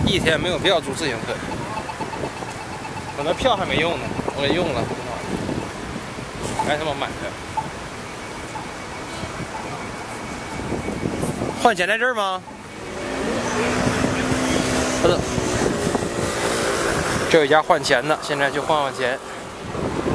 一天没有必要租自行车。我那票还没用呢，我给用了，该他妈买的。换钱在这儿吗？这有一家换钱的，现在去换钱。